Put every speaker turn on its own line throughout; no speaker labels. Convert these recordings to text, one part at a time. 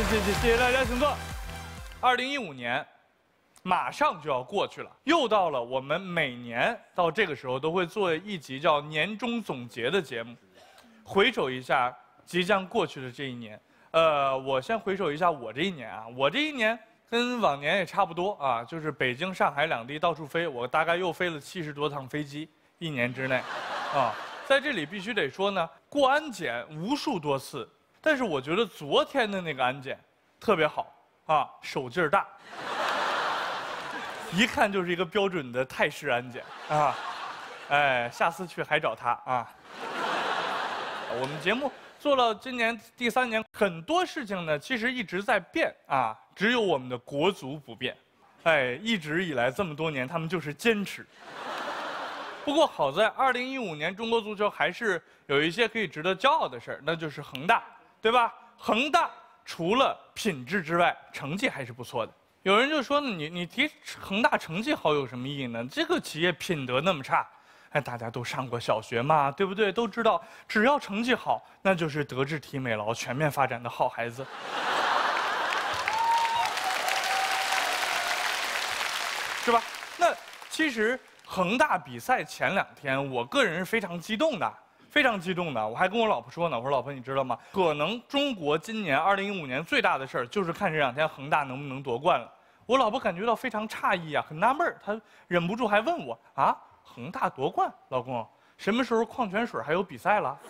谢大家，请坐。2015年马上就要过去了，又到了我们每年到这个时候都会做一集叫年终总结的节目，回首一下即将过去的这一年。我先回首一下我这一年啊，我这一年跟往年也差不多啊，就是北京、上海两地到处飞，我大概又飞了70多趟飞机，一年之内，啊，在这里必须得说呢，过安检无数多次，但是我觉得昨天的那个安检特别好啊，手劲儿大，一看就是一个标准的泰式安检啊，哎，下次去还找他啊。我们节目做了今年第3年，很多事情呢其实一直在变啊，只有我们的国足不变，哎，一直以来这么多年他们就是坚持。不过好在2015年中国足球还是有一些可以值得骄傲的事儿，那就是恒大，对吧？恒大除了品质之外，成绩还是不错的。有人就说呢，你提恒大成绩好有什么意义呢？这个企业品德那么差。哎，大家都上过小学嘛，对不对？都知道，只要成绩好，那就是德智体美劳全面发展的好孩子，是吧？那其实恒大比赛前2天，我个人是非常激动的，非常激动的。我还跟我老婆说呢，我说老婆，你知道吗？可能中国今年2015年最大的事儿就是看这2天恒大能不能夺冠了。我老婆感觉到非常诧异啊，很纳闷儿，她忍不住还问我啊。恒大夺冠，老公，什么时候矿泉水还有比赛了？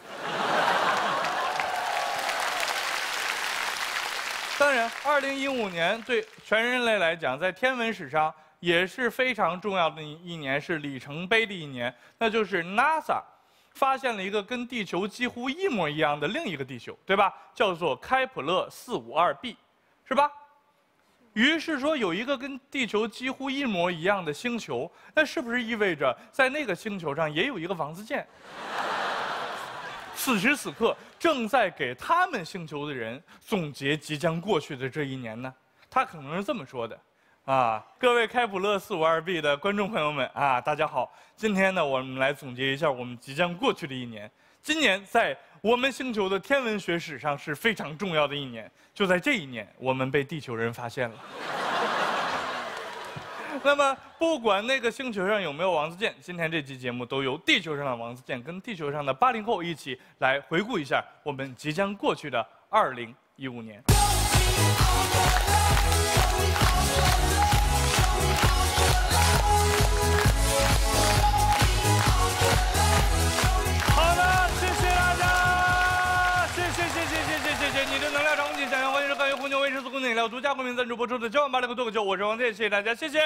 当然，2015年对全人类来讲，在天文史上也是非常重要的一年，是里程碑的一年，那就是 NASA 发现了一个跟地球几乎一模一样的另一个地球，对吧？叫做开普勒452b， 是吧？于是说有一个跟地球几乎一模一样的星球，那是不是意味着在那个星球上也有一个王自健？此时此刻正在给他们星球的人总结即将过去的这一年呢？他可能是这么说的，啊，各位开普勒452b的观众朋友们啊，大家好，今天呢我们来总结一下我们即将过去的一年。今年在我们星球的天文学史上是非常重要的一年，就在这一年，我们被地球人发现了。那么，不管那个星球上有没有王自健，今天这期节目都由地球上的王自健跟地球上的80后一起来回顾一下我们即将过去的2015年。好的，谢谢大家，谢谢你的能量场景想象，欢迎收看由红牛威士斯公饮料独家冠名赞助播出的《980个脱口秀》，我是王健，谢谢大家，谢谢。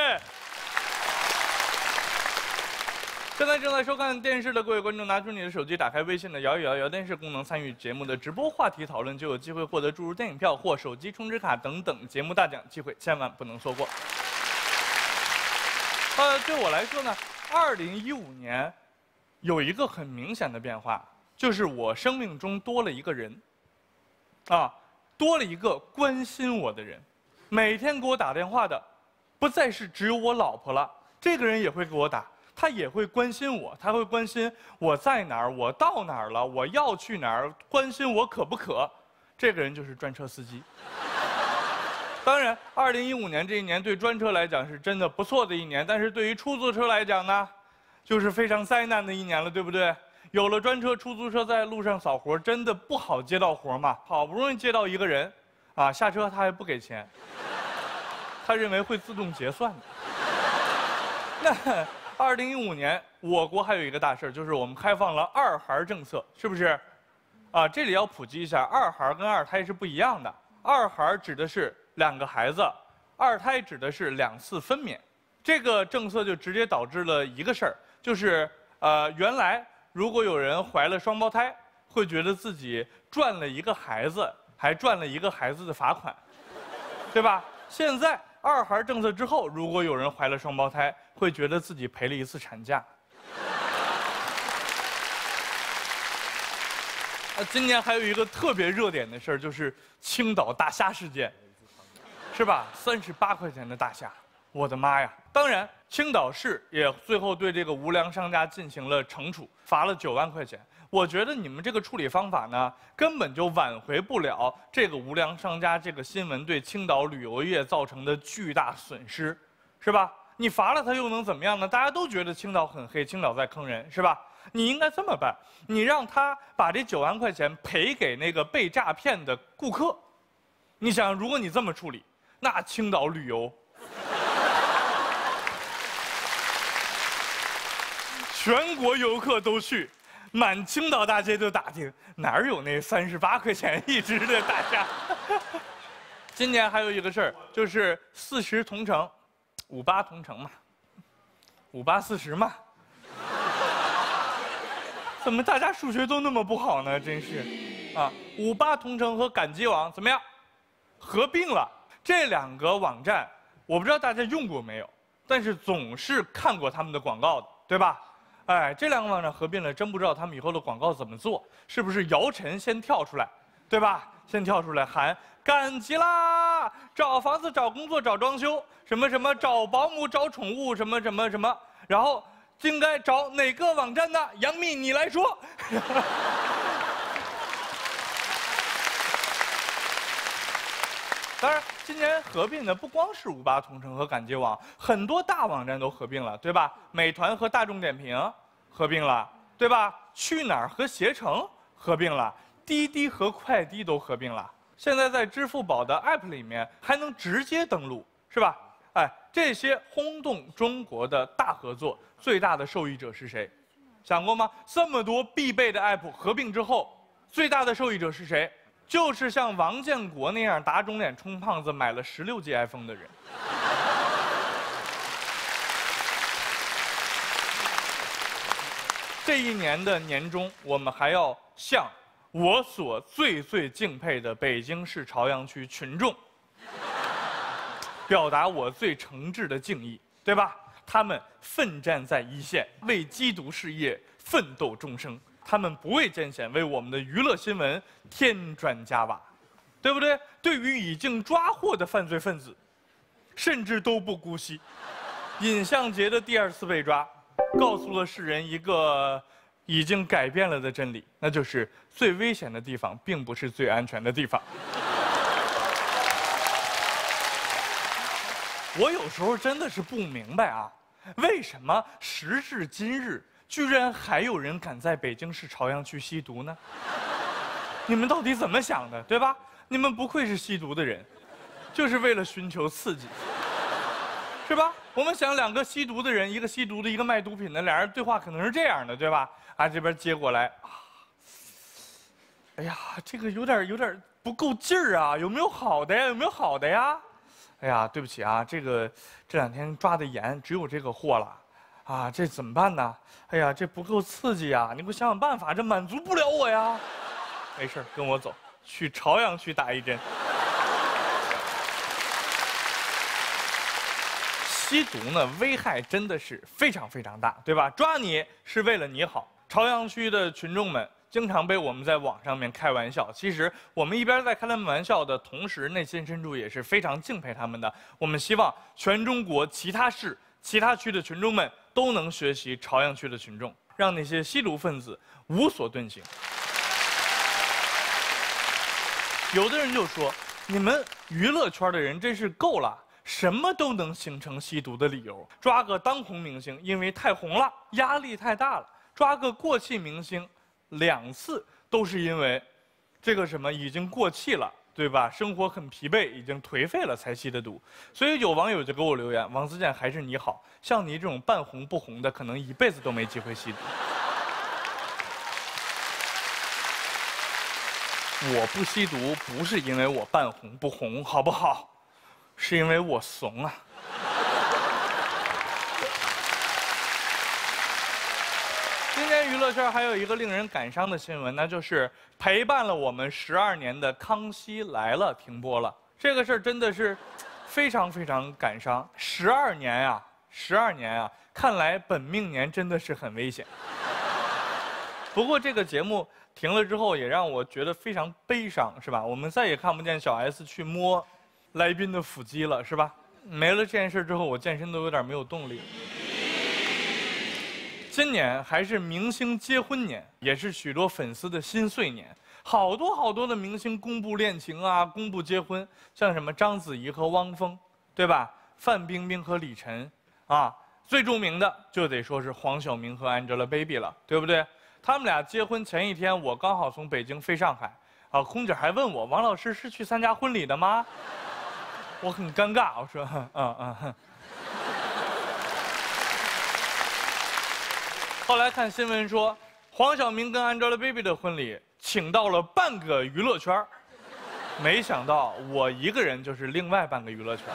现在正在收看电视的各位观众，拿出你的手机，打开微信的摇一摇电视功能，参与节目的直播话题讨论，就有机会获得注入电影票或手机充值卡等等节目大奖机会，千万不能错过。对我来说呢，2015年有一个很明显的变化，就是我生命中多了一个人，啊，多了一个关心我的人，每天给我打电话的，不再是只有我老婆了，这个人也会给我打。他也会关心我，他会关心我在哪儿，我到哪儿了，我要去哪儿，关心我渴不渴。这个人就是专车司机。当然，2015年这一年对专车来讲是真的不错的一年，但是对于出租车来讲呢，就是非常灾难的一年了，对不对？有了专车，出租车在路上扫活真的不好接到活嘛。好不容易接到一个人，啊，下车他还不给钱，他认为会自动结算的。那2015年，我国还有一个大事，就是我们开放了2孩政策，是不是？啊，这里要普及一下，2孩跟2胎是不一样的。2孩指的是2个孩子，2胎指的是2次分娩。这个政策就直接导致了一个事儿，就是原来如果有人怀了双胞胎，会觉得自己赚了一个孩子，还赚了一个孩子的罚款，对吧？现在2孩政策之后，如果有人怀了双胞胎，会觉得自己赔了1次产假。今年还有一个特别热点的事儿，就是青岛大虾事件，是吧？38块钱的大虾，我的妈呀！当然，青岛市也最后对这个无良商家进行了惩处，罚了9万块钱。 我觉得你们这个处理方法呢，根本就挽回不了这个无良商家这个新闻对青岛旅游业造成的巨大损失，是吧？你罚了他又能怎么样呢？大家都觉得青岛很黑，青岛在坑人，是吧？你应该这么办，你让他把这9万块钱赔给那个被诈骗的顾客。你想，如果你这么处理，那青岛旅游全国游客都去，满青岛大街就打听哪儿有那38块钱一只的大虾。今年还有一个事儿，就是40同城，58同城嘛，58、40嘛。怎么大家数学都那么不好呢？真是，啊，58同城和赶集网怎么样？合并了。这2个网站，我不知道大家用过没有，但是总是看过他们的广告的，对吧？哎，这2个网站合并了，真不知道他们以后的广告怎么做，是不是姚晨先跳出来，对吧？先跳出来喊赶集啦，找房子、找工作、找装修，什么什么找保姆、找宠物，什么什么什么，然后应该找哪个网站呢？杨幂，你来说。当然，今年合并的不光是58同城和赶集网，很多大网站都合并了，对吧？美团和大众点评合并了，对吧？去哪儿和携程合并了，滴滴和快滴都合并了。现在在支付宝的 App 里面还能直接登录，是吧？哎，这些轰动中国的大合作，最大的受益者是谁？想过吗？这么多必备的 App 合并之后，最大的受益者是谁？就是像王建国那样打肿脸充胖子买了16G iPhone 的人。这一年的年终，我们还要向我所最敬佩的北京市朝阳区群众表达我最诚挚的敬意，对吧？他们奋战在一线，为缉毒事业奋斗终生。他们不畏艰险，为我们的娱乐新闻添砖加瓦，对不对？对于已经抓获的犯罪分子，甚至都不姑息。尹相杰的第2次被抓，告诉了世人一个已经改变了的真理，那就是最危险的地方并不是最安全的地方。我有时候真的是不明白啊，为什么时至今日，居然还有人敢在北京市朝阳区吸毒呢？你们到底怎么想的，对吧？你们不愧是吸毒的人，就是为了寻求刺激，是吧？我们想2个吸毒的人，一个吸毒的，一个卖毒品的，俩人对话可能是这样的，对吧？啊，这边接过来，哎呀，这个有点不够劲儿啊，有没有好的呀？有没有好的呀？哎呀，对不起啊，这2天抓的严，只有这个货了。啊，这怎么办呢？哎呀，这不够刺激呀！你给我想想办法，这满足不了我呀。没事，跟我走，去朝阳区打1针。吸毒呢，危害真的是非常非常大，对吧？抓你是为了你好。朝阳区的群众们经常被我们在网上面开玩笑，其实我们一边在开他们玩笑的同时，内心深处也是非常敬佩他们的。我们希望全中国其他市、其他区的群众们都能学习朝阳区的群众，让那些吸毒分子无所遁形。有的人就说，你们娱乐圈的人真是够了，什么都能形成吸毒的理由。抓个当红明星，因为太红了，压力太大了；抓个过气明星，2次都是因为这个什么已经过气了，对吧？生活很疲惫，已经颓废了才吸的毒。所以有网友就给我留言：王自健还是你好，像你这种半红不红的，可能一辈子都没机会吸毒。我不吸毒不是因为我半红不红，好不好？是因为我怂啊。今年娱乐圈还有一个令人感伤的新闻，那就是陪伴了我们12年的《康熙来了》停播了。这个事儿真的是非常非常感伤。12年呀，12年呀，看来本命年真的是很危险。不过这个节目停了之后，也让我觉得非常悲伤，是吧？我们再也看不见小 S 去摸来宾的腹肌了，是吧？没了这件事之后，我健身都有点没有动力。 今年还是明星结婚年，也是许多粉丝的心碎年。好多的明星公布恋情啊，公布结婚，像什么章子怡和汪峰，对吧？范冰冰和李晨，啊，最著名的就得说是黄晓明和 Angelababy 了，对不对？他们俩结婚前一天，我刚好从北京飞上海，啊，空姐还问我王老师是去参加婚礼的吗？我很尴尬，我说，后来看新闻说，黄晓明跟 Angelababy 的婚礼请到了半个娱乐圈，没想到我一个人就是另外半个娱乐圈。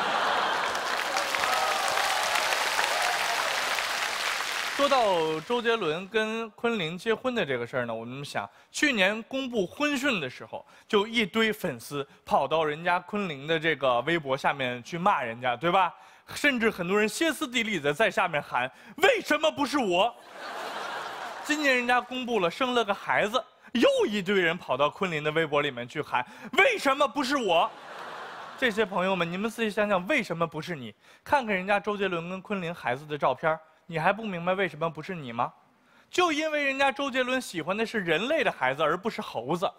说到周杰伦跟昆凌结婚的这个事儿呢，我们想，去年公布婚讯的时候，就一堆粉丝跑到人家昆凌的这个微博下面去骂人家，对吧？甚至很多人歇斯底里的在下面喊：“为什么不是我？”今年人家公布了生了个孩子，又一堆人跑到昆凌的微博里面去喊：“为什么不是我？”这些朋友们，你们仔细想想，为什么不是你？看看人家周杰伦跟昆凌孩子的照片，你还不明白为什么不是你吗？就因为人家周杰伦喜欢的是人类的孩子，而不是猴子。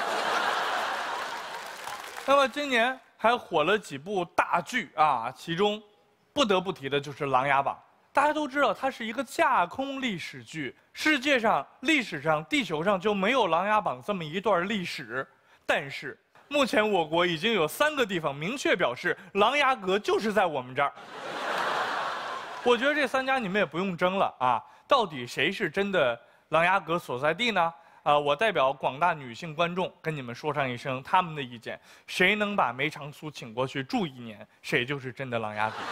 那么今年还火了几部大剧啊，其中不得不提的就是《琅琊榜》。大家都知道，它是一个架空历史剧，世界上、历史上、地球上就没有《琅琊榜》这么一段历史。但是，目前我国已经有3个地方明确表示，琅琊阁就是在我们这儿。我觉得这3家你们也不用争了啊，到底谁是真的琅琊阁所在地呢？我代表广大女性观众跟你们说上一声他们的意见，谁能把梅长苏请过去住1年，谁就是真的琅琊阁。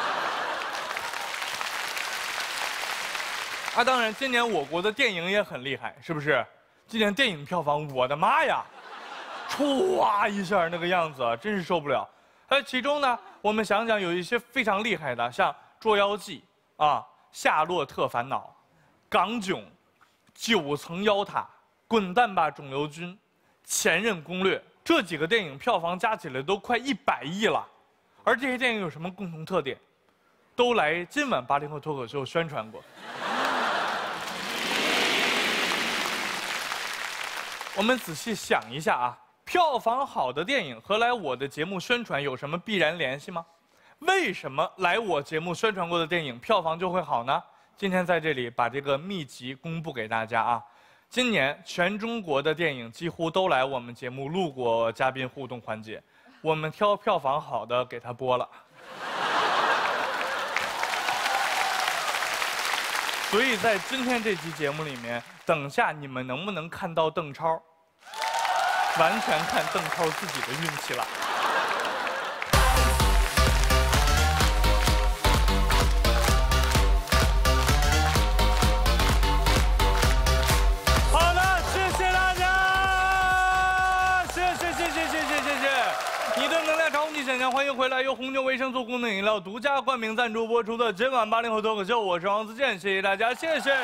啊，当然，今年我国的电影也很厉害，是不是？今年电影票房，我的妈呀，歘一下那个样子，真是受不了。其中呢，我们想想有一些非常厉害的，像《捉妖记》啊，《夏洛特烦恼》、《港囧》、《9层妖塔》、《滚蛋吧，肿瘤君》、《前任攻略》，这几个电影票房加起来都快100亿了。而这些电影有什么共同特点？都来今晚80后脱口秀宣传过。我们仔细想一下啊，票房好的电影和来我的节目宣传有什么必然联系吗？为什么来我节目宣传过的电影票房就会好呢？今天在这里把这个秘籍公布给大家啊。今年全中国的电影几乎都来我们节目录过嘉宾互动环节，我们挑票房好的给他播了。所以在今天这期节目里面，等下你们能不能看到邓超？完全看邓超自己的运气了。好的，谢谢大家，谢谢。你的能量超乎你想象，欢迎回来！由红牛维生素功能饮料独家冠名赞助播出的今晚80后脱口秀，我是王自健，谢谢大家，谢谢。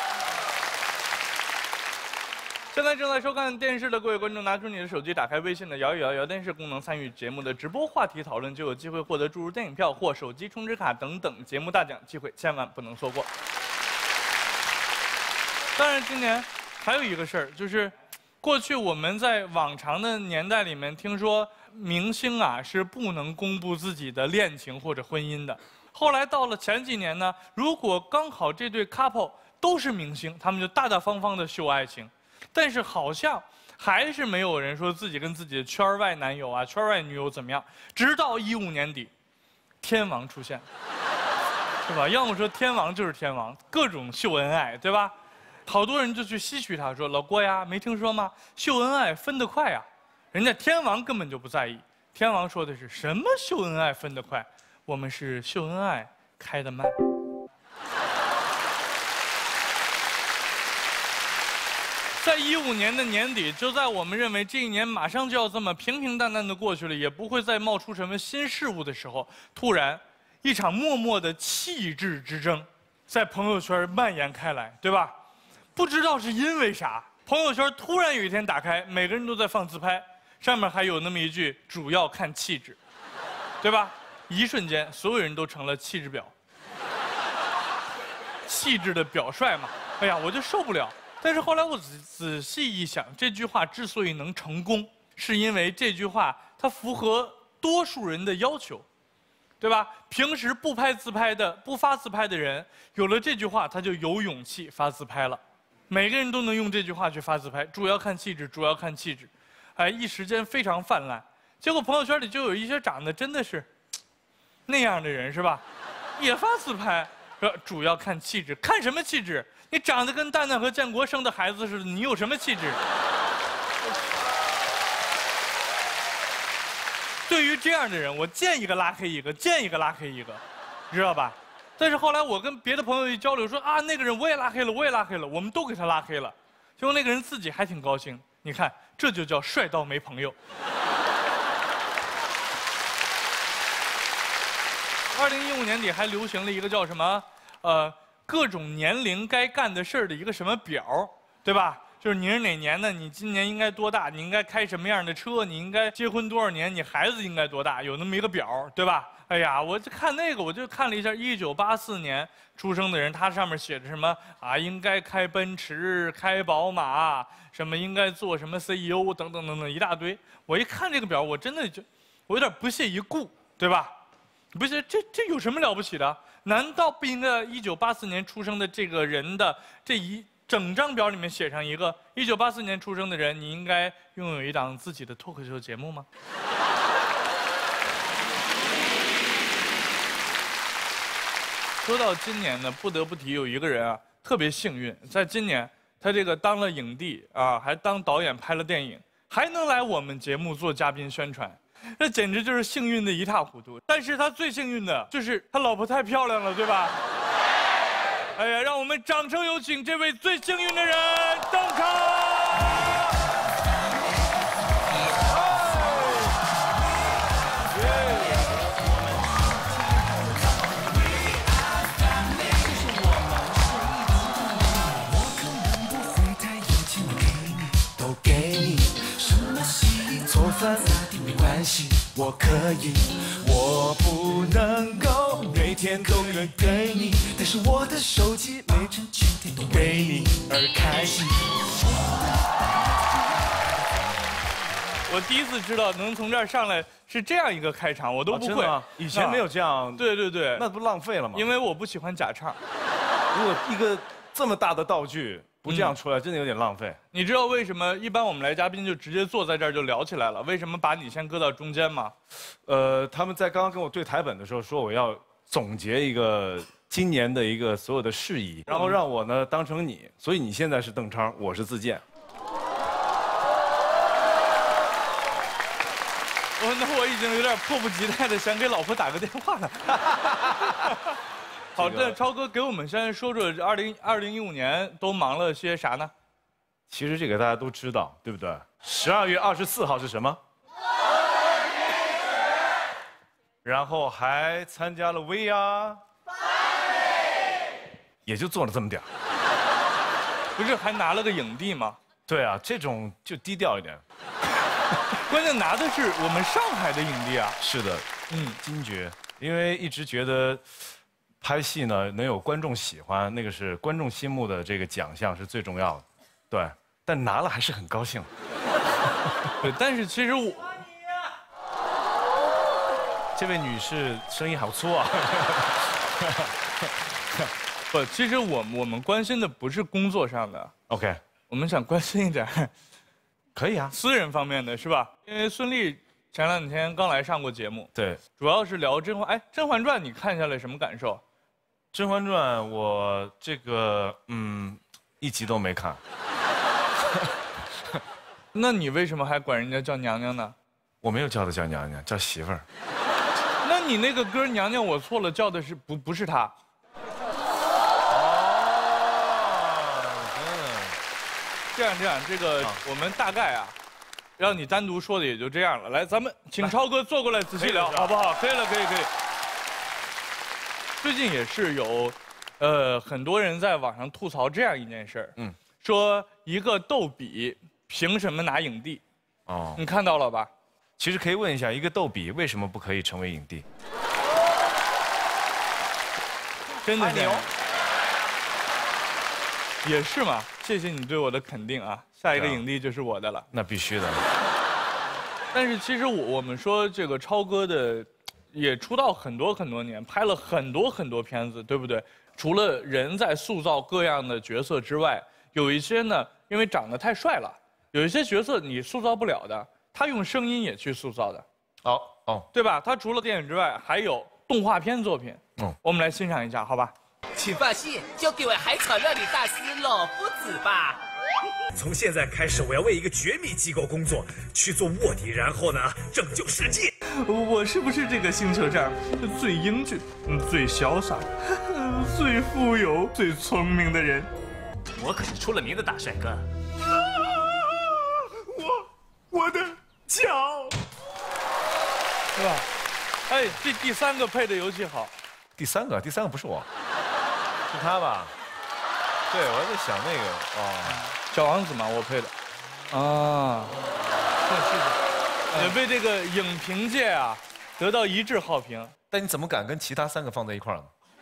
现在正在收看电视的各位观众，拿出你的手机，打开微信的摇一摇电视功能，参与节目的直播话题讨论，就有机会获得注入电影票或手机充值卡等等节目大奖机会，千万不能错过。当然，今年还有一个事儿，就是过去我们在往常的年代里面听说明星啊是不能公布自己的恋情或者婚姻的。后来到了前几年呢，如果刚好这对 couple 都是明星，他们就大大方方的秀爱情。但是好像还是没有人说自己跟自己的圈外男友啊、圈外女友怎么样。直到15年底，天王出现，对吧？要么说天王就是天王，各种秀恩爱，对吧？好多人就去唏嘘他，说老郭呀，没听说吗？秀恩爱分得快呀。人家天王根本就不在意，天王说的是什么秀恩爱分得快？我们是秀恩爱开得慢。在15年的年底，就在我们认为这一年马上就要这么平平淡淡的过去了，也不会再冒出什么新事物的时候，突然，一场默默的气质之争，在朋友圈蔓延开来，对吧？不知道是因为啥，朋友圈突然有一天打开，每个人都在放自拍，上面还有那么一句“主要看气质”，对吧？一瞬间，所有人都成了气质婊。气气质的表率嘛。哎呀，我就受不了。但是后来我仔细一想，这句话之所以能成功，是因为这句话它符合多数人的要求，对吧？平时不发自拍的人，有了这句话，他就有勇气发自拍了。每个人都能用这句话去发自拍，主要看气质，主要看气质。哎，一时间非常泛滥。结果朋友圈里就有一些长得真的是那样的人，是吧？也发自拍，说主要看气质，看什么气质？你长得跟蛋蛋和建国生的孩子似的，你有什么气质？对于这样的人，我见一个拉黑一个，见一个拉黑一个，知道吧？但是后来我跟别的朋友一交流，说啊，那个人我也拉黑了，我也拉黑了，我们都给他拉黑了。结果那个人自己还挺高兴，你看，这就叫帅到没朋友。2015年底还流行了一个叫什么各种年龄该干的事儿的一个什么表，对吧？就是你是哪年的，你今年应该多大，你应该开什么样的车，你应该结婚多少年，你孩子应该多大，有那么一个表，对吧？哎呀，我就看那个，我就看了一下1984年出生的人，他上面写着什么啊，应该开奔驰、开宝马，什么应该做什么 CEO 等等等等一大堆。我一看这个表，我真的我有点不屑一顾，对吧？不是，这有什么了不起的？难道不应该1984年出生的这个人的这一整张表里面写上一个1984年出生的人，你应该拥有一档自己的脱口秀节目吗？说到今年呢，不得不提有一个人啊，特别幸运，在今年他这个当了影帝啊，还当导演拍了电影，还能来我们节目做嘉宾宣传。这简直就是幸运的一塌糊涂，但是他最幸运的就是他老婆太漂亮了，对吧？哎呀，让我们掌声有请这位最幸运的人登场！
做饭没关系，我可以。我不能够每天都给你，但是我的手机每整全天都为你而开心。
我第一次知道能从这儿上来是这样一个开场，我都不会。
以前没有这样。
对对对，
那不浪费了吗？
因为我不喜欢假唱。
如果一个这么大的道具不这样出来，真的有点浪费。
你知道为什么一般我们来嘉宾就直接坐在这儿就聊起来了？为什么把你先搁到中间吗？
他们在刚刚跟我对台本的时候说我要总结一个今年的一个所有的事宜，然后让我呢当成你，所以你现在是邓超，我是自荐。
那我已经有点迫不及待的想给老婆打个电话了。好，那超哥给我们先说说2015年都忙了些啥呢？
其实这个大家都知道，对不对？12月24号是什么？然后还参加了 VR， 也就做了这么点儿。
不是还拿了个影帝吗？
对啊，这种就低调一点。
关键拿的是我们上海的影帝啊。
是的，金爵。因为一直觉得拍戏呢能有观众喜欢，那个是观众心目的这个奖项是最重要的。对，但拿了还是很高兴。
对，但是其实我。
这位女士声音好粗啊！
不，其实我们关心的不是工作上的
，OK，
我们想关心一点，
可以啊，
私人方面的是吧？因为孙俪前2天刚来上过节目，
对，
主要是聊《甄嬛传》，你看下来什么感受？《
甄嬛传》我这个一集都没看。
那你为什么还管人家叫娘娘呢？
我没有叫她叫娘娘，叫媳妇儿。
那你那个歌娘娘我错了，叫的是不是她？这样，这个我们大概啊，让你单独说的也就这样了。来，咱们请超哥坐过来仔细聊，好不好？可以了，可以。最近也是有，很多人在网上吐槽这样一件事儿，说一个逗比凭什么拿影帝？哦，你看到了吧？
其实可以问一下，一个逗比为什么不可以成为影帝？
真的是。 也是嘛，谢谢你对我的肯定啊，下一个影帝就是我的了。
那必须的。
但是其实我们说这个超哥的，也出道很多年，拍了很多片子，对不对？除了人在塑造各样的角色之外，有一些呢，因为长得太帅了，有一些角色你塑造不了的，他用声音也去塑造的。对吧？他除了电影之外，还有动画片作品。我们来欣赏一下，好吧？
请放心，交给我海草料理大师老夫子吧。
从现在开始，我要为一个绝密机构工作，去做卧底，然后呢，拯救世界。
我是不是这个星球上最英俊、最潇洒、最富有、最聪明的人？
我可是出了名的大帅哥。
我的脚。
是吧？哎，这第3个配的尤其好。
第三个不是我，是他吧？对，我在想那个
小王子嘛，我配的。是，也被这个影评界啊得到一致好评。
但你怎么敢跟其他3个放在一块儿呢？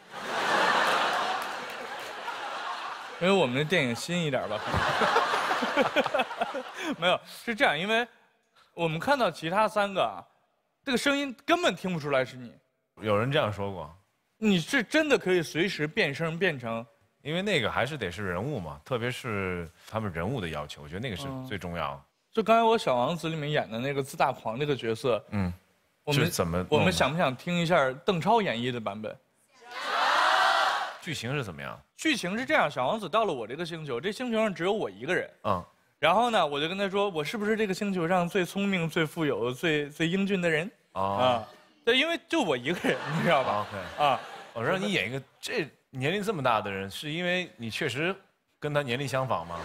因为我们的电影新一点吧。没有，是这样，因为我们看到其他3个啊。这个声音根本听不出来是你，
有人这样说过。
你是真的可以随时变声变成，
因为那个还是得是人物嘛，特别是他们人物的要求，我觉得那个是最重要的。
就刚才我《小王子》里面演的那个自大狂这个角色，我们想不想听一下邓超演绎的版本？
剧情是怎么样？
剧情是这样：小王子到了我这个星球，这星球上只有我一个人。然后呢，我就跟他说，我是不是这个星球上最聪明、最富有、最英俊的人？对，因为就我一个人，你知道吧？
我让你演一个这年龄这么大的人，是因为你确实跟他年龄相仿吗？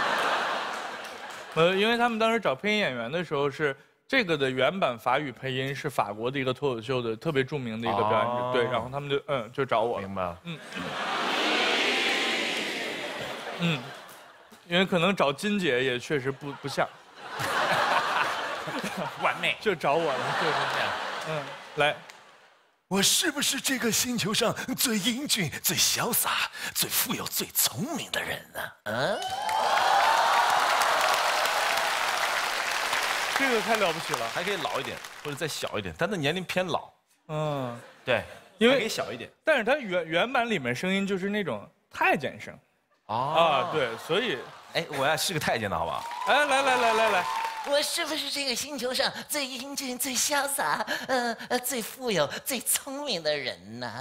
因为他们当时找配音演员的时候是这个的原版法语配音是法国的一个脱口秀的特别著名的一个表演者，对，然后他们就找我。
明白了。
因为可能找金姐也确实不像，
完美，
就找我了，就是这样。来，
我是不是这个星球上最英俊、最潇洒、最富有、最聪明的人呢？
这个太了不起了，
还可以老一点，或者再小一点，但他年龄偏老。对，
因为
可以小一点。
但是他原版里面声音就是那种太监声。对，所以，
我要是个太监的好不好？
来，
我是不是这个星球上最英俊、最潇洒、最富有、最聪明的人呢？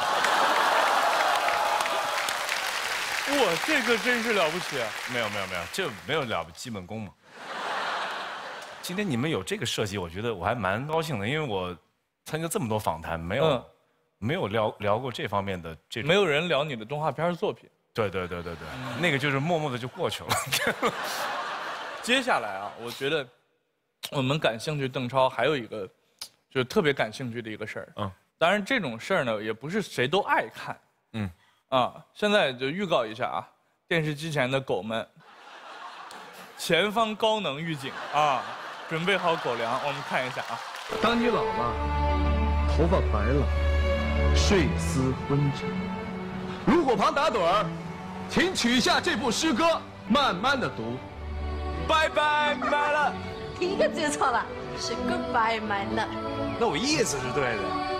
哇，这个真是了不起！
没有，这没有了不基本功嘛。今天你们有这个设计，我觉得我还蛮高兴的，因为我参加这么多访谈，没有聊过这方面的这种。
没有人聊你的动画片作品。
对，那个就是默默的就过去了。
接下来啊，我觉得我们感兴趣邓超还有一个，就是特别感兴趣的一个事儿。当然这种事儿呢，也不是谁都爱看。现在就预告一下啊，电视机前的狗们，前方高能预警啊，准备好狗粮，我们看一下啊。
当你老了，头发白了，睡思昏沉，炉火旁打盹儿，请取下这部诗歌，慢慢的读。
拜拜，my love。
第一个记错了，是 Goodbye my love。
那我意思是对的。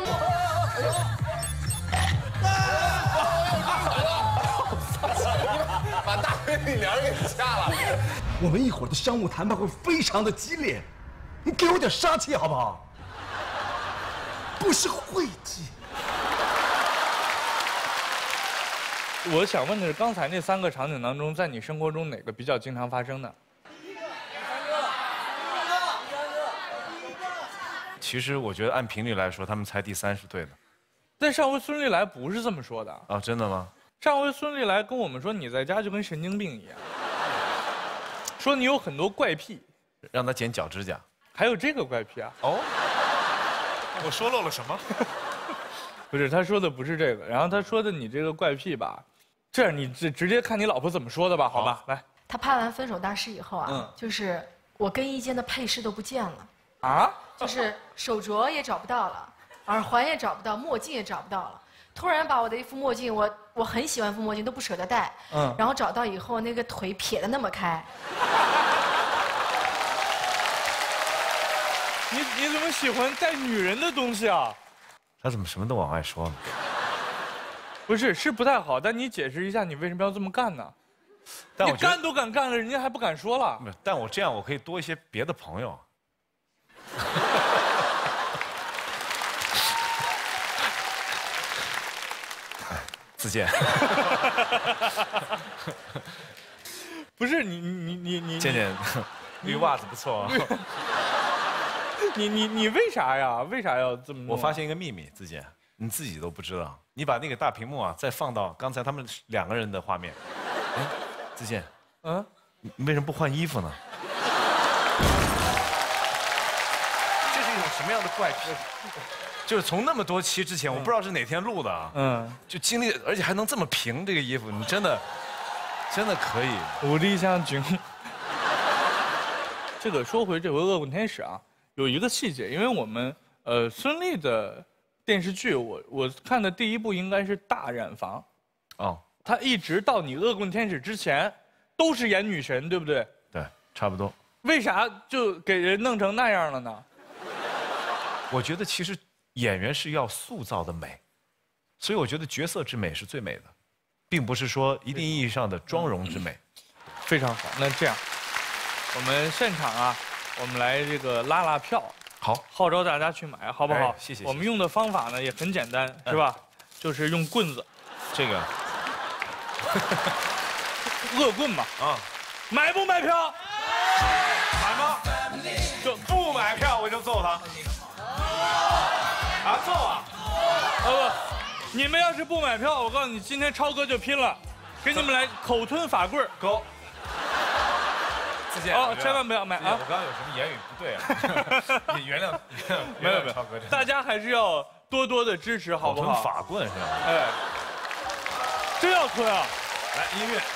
把大美女帘给掐了。
我们一会儿的商务谈判会非常的激烈，你给我点杀气好不好？不是晦气。
我想问的是，刚才那3个场景当中，在你生活中哪个比较经常发生的？
其实我觉得按频率来说，他们猜第3是对的。
但上回孙俪来不是这么说的。
真的吗？
上回孙俪来跟我们说，你在家就跟神经病一样，说你有很多怪癖，
让他剪脚指甲。
还有这个怪癖啊？
我说漏了什么？
不是，他说的不是这个，然后他说的你这个怪癖吧，这样你直接看你老婆怎么说的吧，好吧？来，
他拍完《分手大师》以后啊，就是我更衣间的配饰都不见了就是手镯也找不到了，耳环也找不到，墨镜也找不到了， 突然把我的一副墨镜，我很喜欢副墨镜，都不舍得戴。然后找到以后，那个腿撇得那么开。
你怎么喜欢戴女人的东西啊？
他怎么什么都往外说呢？
不是，是不太好，但你解释一下，你为什么要这么干呢？你干都敢干了，人家还不敢说了。
但我这样，我可以多一些别的朋友。自荐。
不是你
健健，绿袜子不错啊。
你为啥呀？为啥要这么弄？
我发现一个秘密，自健，你自己都不知道。你把那个大屏幕啊，再放到刚才他们2个人的画面。哎，自健，你为什么不换衣服呢？这是一种什么样的怪癖？就是从那么多期之前，我不知道是哪天录的啊，就经历，而且还能这么平这个衣服，你真的可以。
武力将军。这个说回这回《恶棍天使》啊，有一个细节，因为我们孙俪的电视剧，我看的第1部应该是《大染坊》，哦，她一直到你《恶棍天使》之前，都是演女神，对不对？
对，差不多。
为啥就给人弄成那样了呢？
我觉得其实演员是要塑造的美，所以我觉得角色之美是最美的，并不是说一定意义上的妆容之美。
非常好，那这样，我们现场啊，我们来这个拉票，
好，
号召大家去买，好不好？
谢谢。
我们用的方法呢也很简单，是吧？就是用棍子，
这个
恶棍嘛。啊，买不买票？
买吗？就不买票我就揍他。啊，揍啊！
不，你们要是不买票，我告诉你，今天超哥就拼了，给你们来口吞法棍，
狗。自健，
千万不要买啊！
我刚刚有什么言语不对啊？你原谅，
没有，超哥，大家还是要多多的支持，好不好？
口吞法棍是吧？
哎，真要吞啊！
来，音乐。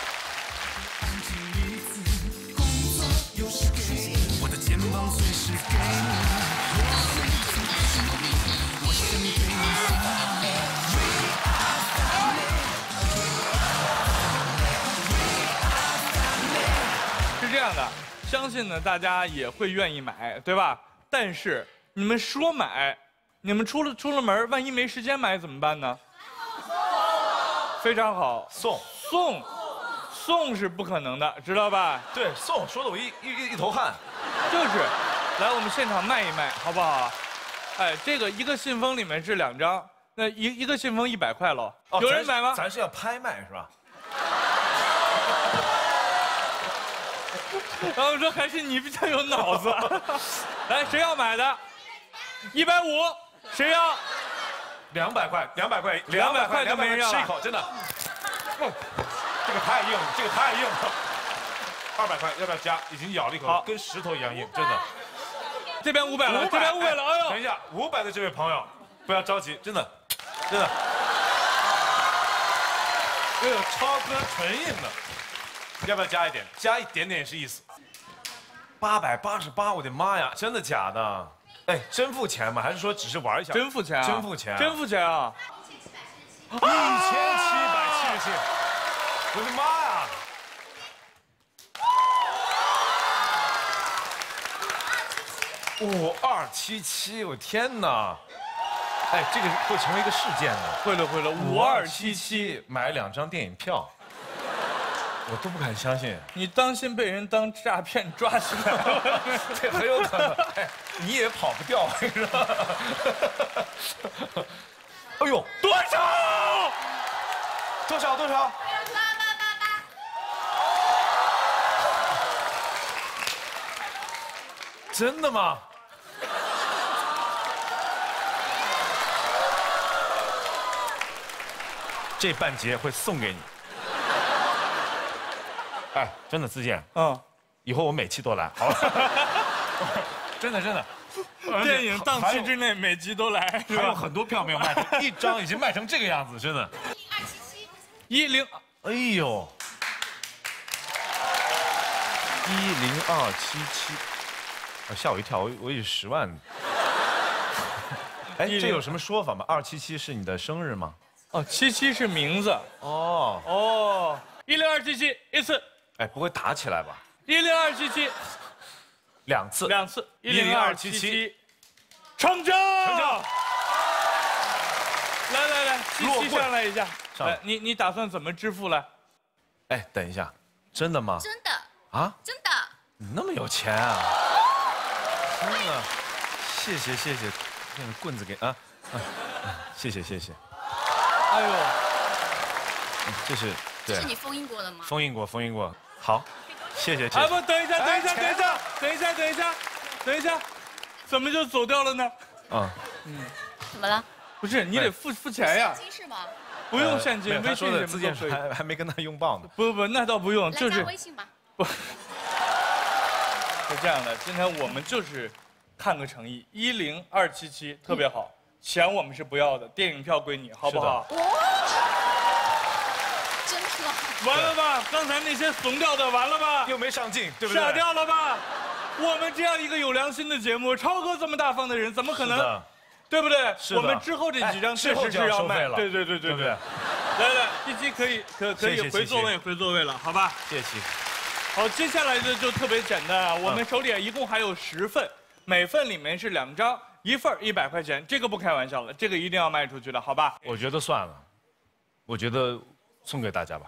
我的肩膀随时给你。
是这样的，相信呢大家也会愿意买，对吧？但是你们说买，你们出了门，万一没时间买怎么办呢？非常好，送是不可能的，知道吧？
对，送说的我一头汗。
就是，来我们现场卖一卖，好不好？哎，这个一个信封里面是2张，那一个信封100块喽。有人买吗？
咱是要拍卖是吧？
然后说还是你比较有脑子。来，谁要买的？150，谁要
？200块，200块
都没人要。
吃一口，真的。这个太硬了，这个太硬了。200块，要不要加？已经咬了一口，跟石头一样硬，真的。
这边500了，这边500了，哎呦！
等一下，500的这位朋友，不要着急，真的。这个超哥纯硬的，要不要加一点？加一点点也是意思。888，我的妈呀，真的假的？哎，真付钱吗？还是说只是玩一下？
真付钱啊！
真付钱，
真付钱啊
！1777，我的妈呀！5277，我天哪！哎，这个会成为一个事件的。
会了，5277
买2张电影票，我都不敢相信。
你当心被人当诈骗抓起来了，
这很有可能。哎，你也跑不掉，是吧？哎呦，
多少？
多少？888。真的吗？这半截会送给你。哎，真的，自健，以后我每期都来，好了。真的。
电影档期之内每集都来，
还有很多票没有卖出，1张已经卖成这个样子，真的。
10277，
哎呦，10277，吓我一跳，我以为10万。哎，这有什么说法吗？277是你的生日吗？
哦，77是名字。哦，10277一次。
哎，不会打起来吧
10277，
两次
10277，成交！
成交！
来，77上来一下。
上来
来，你打算怎么支付来？
哎，等一下，真的吗？
真的
啊？
真的。
你那么有钱啊？真的，谢谢，那个棍子给谢谢。
哎呦，
这是对。
这是你封印过的吗？
封印过。好，谢谢。
啊不，等一下，怎么就走掉了呢？
怎么了？
不是，你得付钱呀。
现金是吗？
不用现金，微信什么
自荐书还没跟他拥抱呢。
不，那倒不用，就是
来加微信吧。
不，是这样的，今天我们就是看个诚意，10277特别好，钱我们是不要的，电影票归你，好不好？
真的。
完了吧？刚才那些怂掉的完了吧？
又没上镜，对不对？
傻掉了吧？我们这样一个有良心的节目，超哥这么大方的人，怎么可能？对不对？我们之后这几张确实是要卖了。对。来，77可以回座位了，好吧？
谢谢。
好，接下来的就特别简单啊，我们手里一共还有10份，每份里面是2张，1份100块钱，这个不开玩笑了，这个一定要卖出去的，好吧？
我觉得算了，我觉得送给大家吧。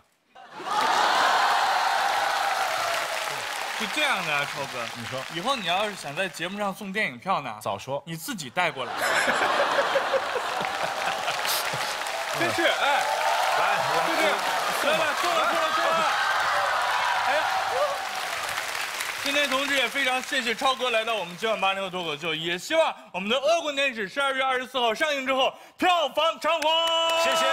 是这样的啊，超哥，
你说，
以后你要是想在节目上送电影票呢，
早说，
你自己带过来。真是，哎，
来，
就这样，来，坐了。哎呀，今天同时也非常谢谢超哥来到我们今晚80后脱口秀，也希望我们的《恶棍天使》12月24号上映之后票房长虹。
谢谢。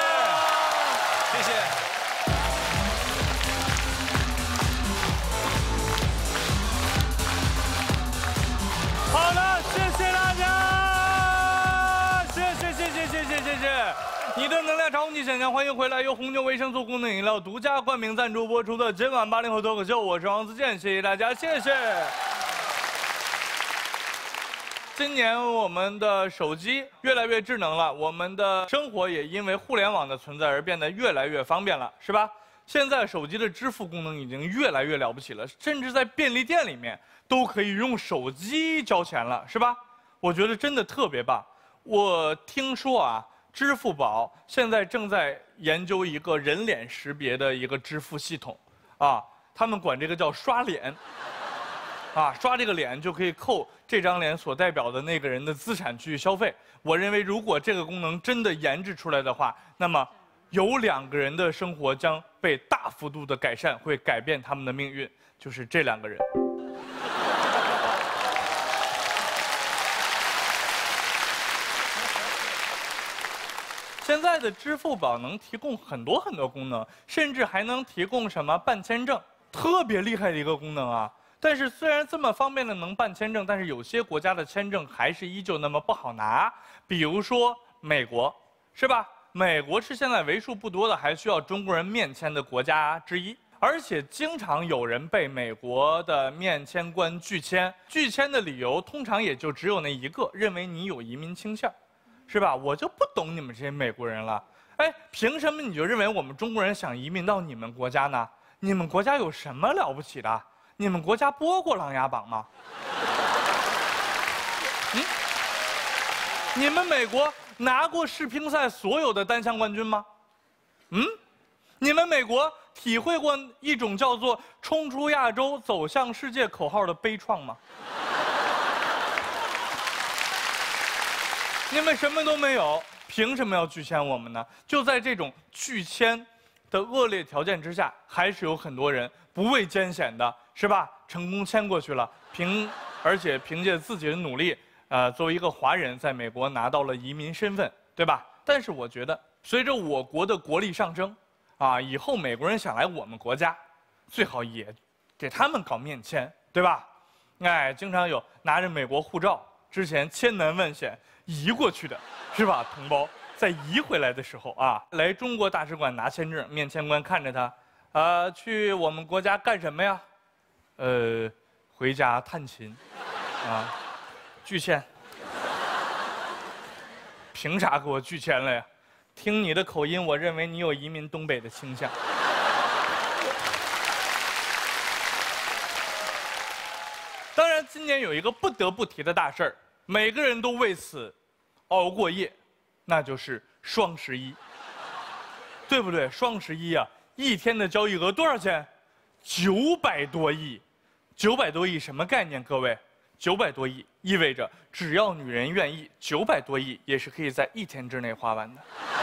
好了，谢谢大家，谢。你的能量超乎你想象，欢迎回来！由红牛维生素功能饮料独家冠名赞助播出的今晚80后脱口秀，我是王自健，谢谢大家，谢谢。今年我们的手机越来越智能了，我们的生活也因为互联网的存在而变得越来越方便了，是吧？现在手机的支付功能已经越来越了不起了，甚至在便利店里面都可以用手机交钱了，是吧？我觉得真的特别棒。我听说啊，支付宝现在正在研究一个人脸识别的一个支付系统，啊，他们管这个叫刷脸，啊，刷这个脸就可以扣这张脸所代表的那个人的资产去消费。我认为，如果这个功能真的研制出来的话，那么有2个人的生活将被大幅度的改善，会改变他们的命运，就是这2个人。现在的支付宝能提供很多功能，甚至还能提供什么办签证，特别厉害的一个功能啊！但是虽然这么方便的能办签证，但是有些国家的签证还是依旧那么不好拿，比如说美国，是吧？美国是现在为数不多的还需要中国人面签的国家之一，而且经常有人被美国的面签官拒签，拒签的理由通常也就只有那一个，认为你有移民倾向。是吧？我就不懂你们这些美国人了。哎，凭什么你就认为我们中国人想移民到你们国家呢？你们国家有什么了不起的？你们国家播过《琅琊榜》吗？你们美国拿过世乒赛所有的单项冠军吗？你们美国体会过一种叫做“冲出亚洲，走向世界”口号的悲怆吗？你们什么都没有，凭什么要拒签我们呢？就在这种拒签的恶劣条件之下，还是有很多人不畏艰险的，是吧？成功签过去了，而且凭借自己的努力，作为一个华人，在美国拿到了移民身份，对吧？但是我觉得，随着我国的国力上升，以后美国人想来我们国家，最好也给他们搞面签，对吧？哎，经常有拿着美国护照，之前千难万险移过去的，是吧？同胞在移回来的时候来中国大使馆拿签证，面签官看着他，去我们国家干什么呀？回家探亲，拒签。凭啥给我拒签了呀？ 听你的口音，我认为你有移民东北的倾向。当然，今年有一个不得不提的大事儿，每个人都为此熬过夜，那就是双11，对不对？双11啊，一天的交易额多少钱？900多亿，900多亿什么概念？各位，900多亿意味着只要女人愿意，900多亿也是可以在1天之内花完的。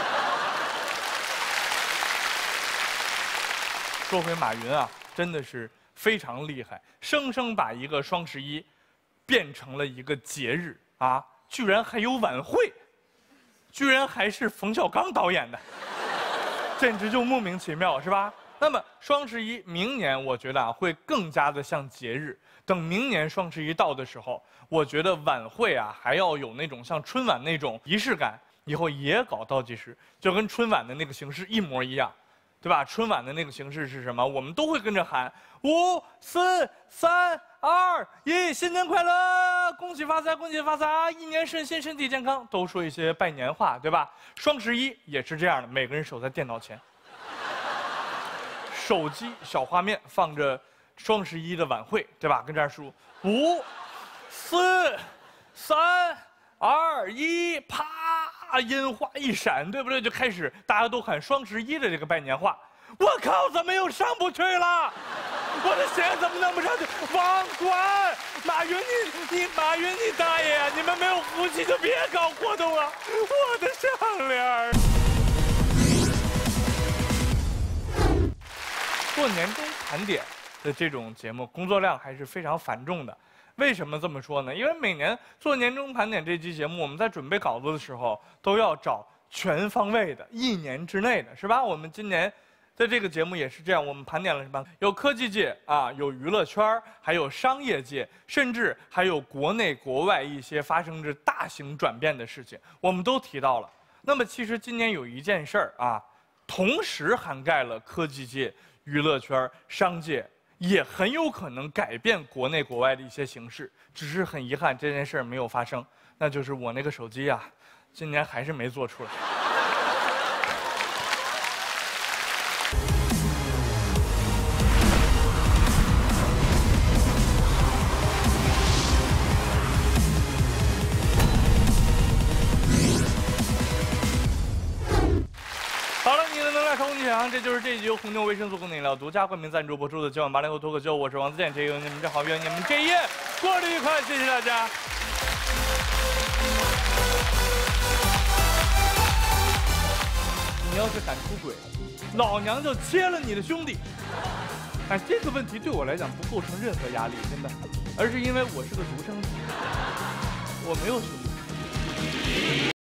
说回马云啊，真的是非常厉害，生生把一个双11变成了一个节日啊！居然还有晚会，居然还是冯小刚导演的，简直就莫名其妙，是吧？那么双11明年我觉得啊会更加的像节日。等明年双11到的时候，我觉得晚会啊还要有那种像春晚那种仪式感，以后也搞倒计时，就跟春晚的那个形式一模一样。对吧？春晚的那个形式是什么？我们都会跟着喊5、4、3、2、1，新年快乐，恭喜发财，恭喜发财，一年顺心，身体健康，都说一些拜年话，对吧？双11也是这样的，每个人守在电脑前，手机小画面放着双11的晚会，对吧？跟这儿说5、4、3、2、1，啪！烟花一闪，对不对？就开始大家都喊双11的这个拜年话。我靠，怎么又上不去了？我的钱怎么弄不上去？网管，马云马云你大爷呀！你们没有福气就别搞活动了，我的项链。做年终盘点的这种节目，工作量还是非常繁重的。为什么这么说呢？因为每年做年终盘点这期节目，我们在准备稿子的时候，都要找全方位的，1年之内的，是吧？我们今年在这个节目也是这样，我们盘点了什么？有科技界啊，有娱乐圈，还有商业界，甚至还有国内国外一些发生着大型转变的事情，我们都提到了。那么其实今年有一件事儿啊，同时涵盖了科技界、娱乐圈、商界。也很有可能改变国内国外的一些形势，只是很遗憾这件事没有发生，那就是我那个手机啊，今年还是没做出来。好了，你的能量超级强，这就是这一集由红牛维生素功能饮料独家冠名赞助播出的今晚80后脱口秀，我是王自健，这个你们这好运，你们这一夜过得愉快，谢谢大家。你要是敢出轨，老娘就切了你的兄弟。哎，这个问题对我来讲不构成任何压力，真的，而是因为我是个独生子，我没有兄弟。